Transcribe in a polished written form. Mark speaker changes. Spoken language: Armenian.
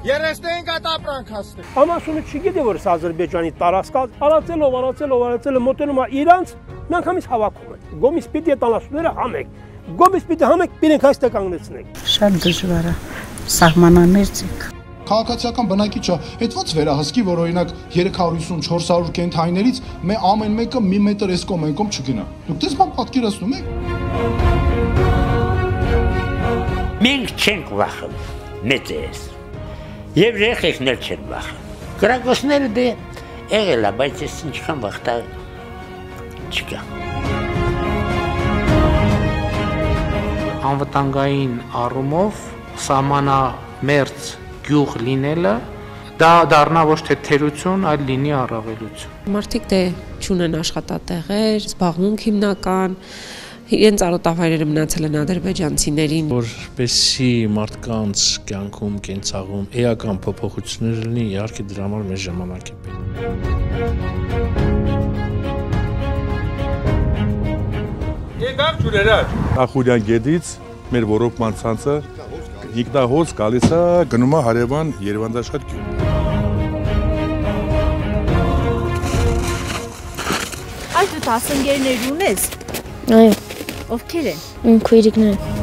Speaker 1: Երեստեն կատապրանք հաստի։
Speaker 2: Ամասունը չգիտի որ սա Ադրբեջանի տարածքած, արածելով մոտենում է իրանց, միանգամից հավաքում են։ Գոմից պիտի տանասուները համեք, գոմից պիտի համեք, իրենք այստեղ կանգնեցնենք։
Speaker 3: Շատ դժվար է, սահմանամերձ
Speaker 4: Քաղաքացիական բնակիչ է, այդ ոնց վերահսկի, որ օրինակ 350-400 կենթայիներից ամեն մեկը մի մետր էս կողմ են կողմ չգնա։ Դուք դες բան պատկերացնում եք։
Speaker 5: Մենք չենք վախում, մեծ ես։ Եվ երեխեքն էլ չեն վախում։ Կրակոցները դե եղել է, բայց ես ինչքան վախտա չկա։
Speaker 6: Անվտանգային առումով սահմանամերձ գյուղ լինելը դա դառնա ոչ թե թերություն, այլ լինի առավելություն։
Speaker 7: Մարդիկ դե չունեն աշխատատեղեր, զբաղմունք հիմնական, իրենց արոտավայրերը մնացել են ադրբեջանցիներին։
Speaker 8: Որպեսզի մարդկանց կյանքում, կենցաղում էական փոփոխություններ լինի, իհարկե դրա համար մեր ժամանակ է պետք։
Speaker 9: Եկավ ջուրերար։ Ախուրյան գետից մեր ոռոգման ցանցը Իգդահոց գալիս է գնում է հարևան Երևանաշխատ գյուղ։
Speaker 10: Այս դու 10 ընկերներ ունես։
Speaker 11: Այո։
Speaker 10: Ովքեր են։
Speaker 11: Իմ քույրիկներ։